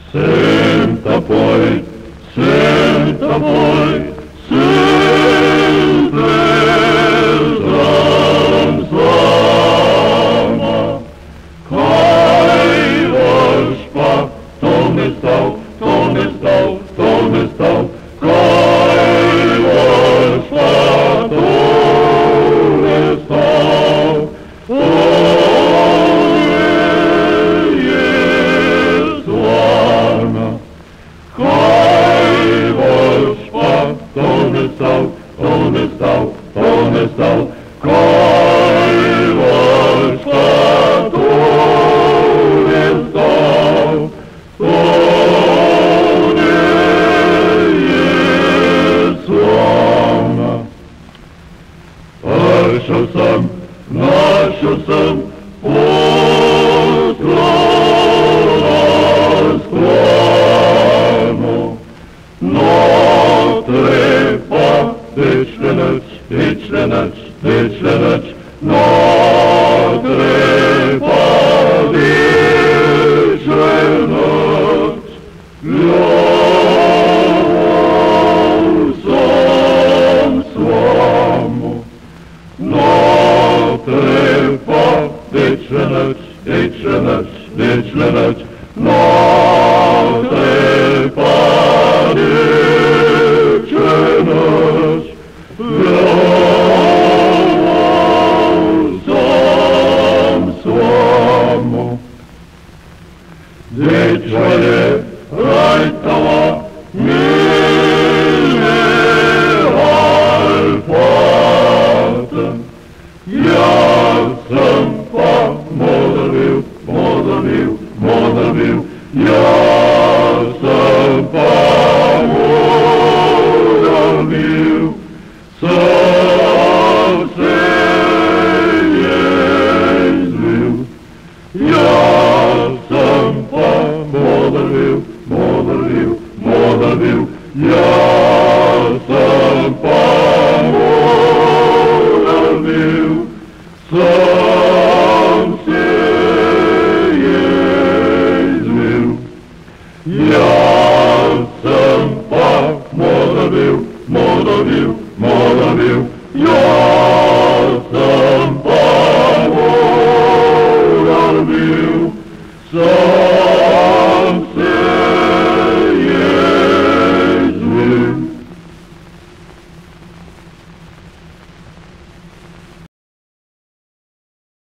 Sunt apoi, sunt apoi, sunt vezam sama, kaj boš pa, tome stał, kaj boš pa, tome stał. Tome stał, kaj boš pa, tome stał. To nie jest sławna. Našel sam poskrano, no treba večne noć, no treba večne noć. Ljubav sam s vama, no treba večne noć, no treba večne noć. Dečale, rajtava, mile alfaten, ja sam pa modril, ja sam pa modril, sam se je izbil, ja